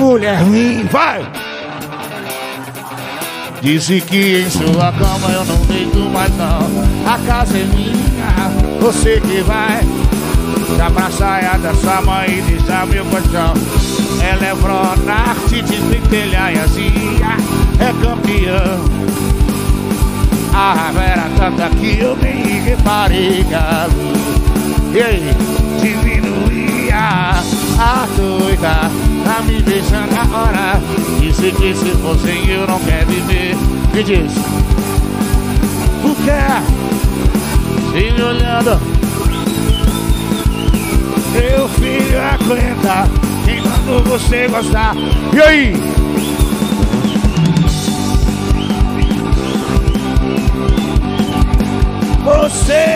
mulher ruim, vai! Disse que em sua cama eu não deito mais não. A casa é minha, você que vai. Dá pra saia da sua mãe e deixar meu colchão. Ela é Bronarte de Pentelhaiazinha, é campeão. A raiva era tanta que eu nem reparei, galo. E aí, diminuía a doida, tá me beijando agora. Disse que se fosse eu não quer viver. Me diz, o que é? Siga olhando. Meu filho aguenta enquanto você gostar. E aí? Você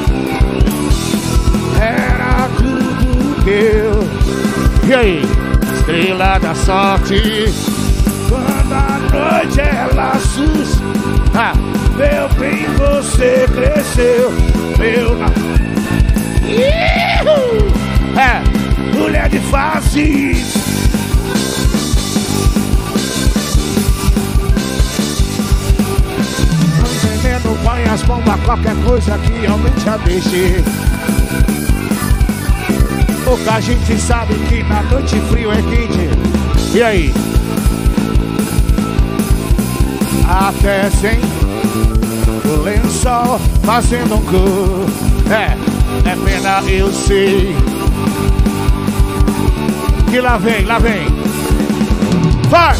era tudo que eu. E aí? Estrela da sorte. Quando a noite ela assusta, meu bem, você cresceu. Meu não. É, mulher de faces. Não entendendo, põe as bombas, qualquer coisa que aumente a deixe. Pouca gente sabe que na noite frio é quente. E aí? Até sem o lençol fazendo um cu. É pena, eu sei. Que lá vem, lá vem. Vai!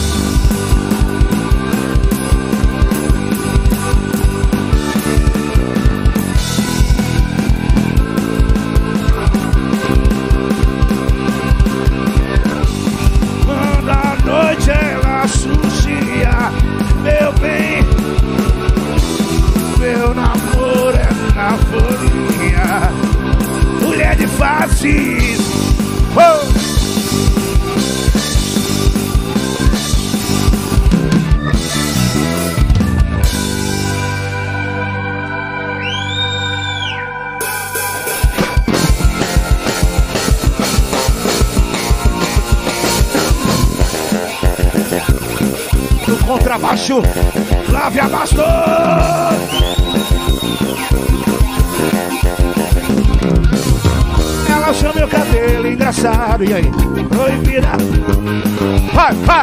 Quando a noite ela assustia, meu bem, meu namoro é na folhinha. Mulher de faces. Oh! No contrabaixo, Flávia Bastos. Ela chama meu cabelo engraçado. E aí? Proibida. Vai, vai.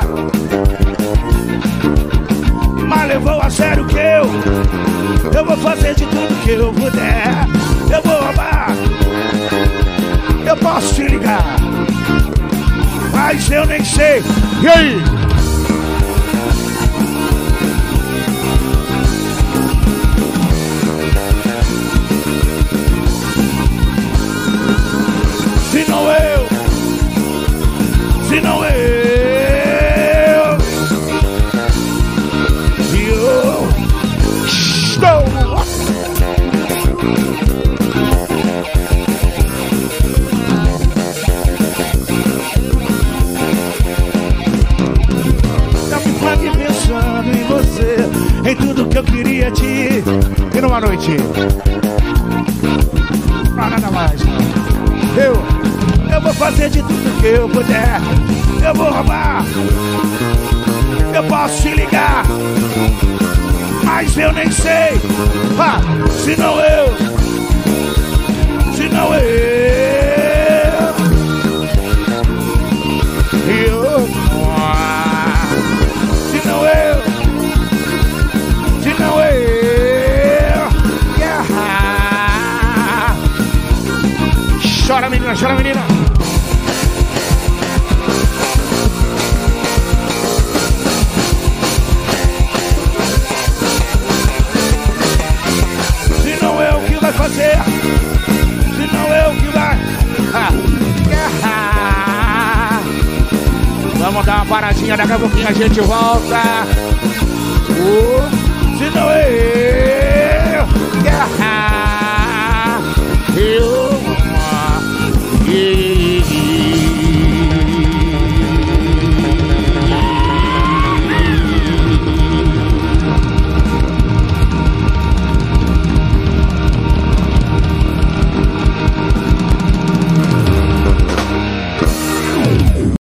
Mas levou a sério que eu vou fazer de tudo que eu puder. Eu vou roubar. Eu posso te ligar, mas eu nem sei. E aí? Se não eu, se não eu estou. Tá me fazendo pensando em você, em tudo que eu queria te. E numa noite, não nada mais. Eu vou fazer de tudo que eu puder. Eu vou roubar. Eu posso te ligar, mas eu nem sei. Se não eu, se não eu, se não eu, se não eu, yeah. Chora menina, chora menina. Vai fazer, se não eu que vai. Vamos dar uma paradinha, daqui a pouquinho a gente volta. Se não eu.